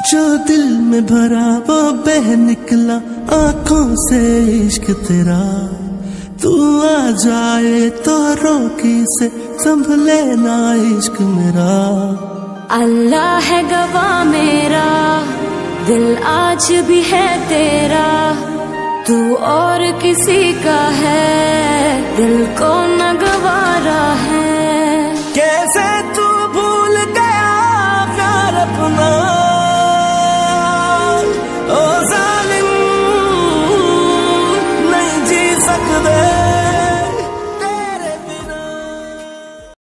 जो दिल में भरा वो बह निकला आंखों से इश्क तेरा। तू आ जाए तो रोकी से संभले ना इश्क मेरा। अल्लाह है गवाह मेरा, दिल आज भी है तेरा। तू और किसी का है, दिल को न गवारा है। कैसे तू